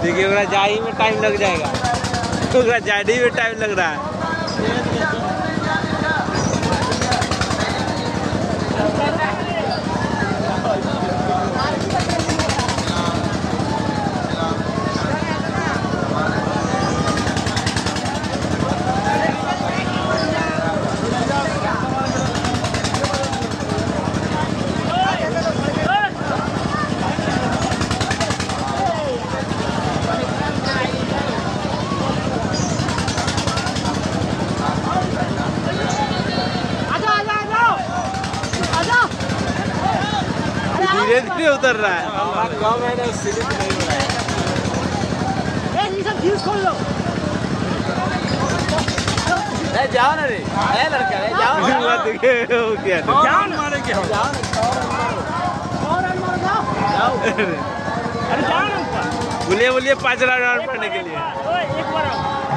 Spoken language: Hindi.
देखिए जाही में टाइम लग जाएगा, जाही में टाइम लग रहा है। धीरे धीरे उतर रहा है, कम है ना, स्लिप नहीं हो रहा है। ये सब फ्यूज खोल लो। जाओ ना रे, लड़का रे, जाओ। देखिए वो क्या है, जाओ ना, मारे क्या, जाओ जाओ। अरे जाओ ना ऊपर। बोलिए 5 राउंड पढ़ने के लिए। एक बार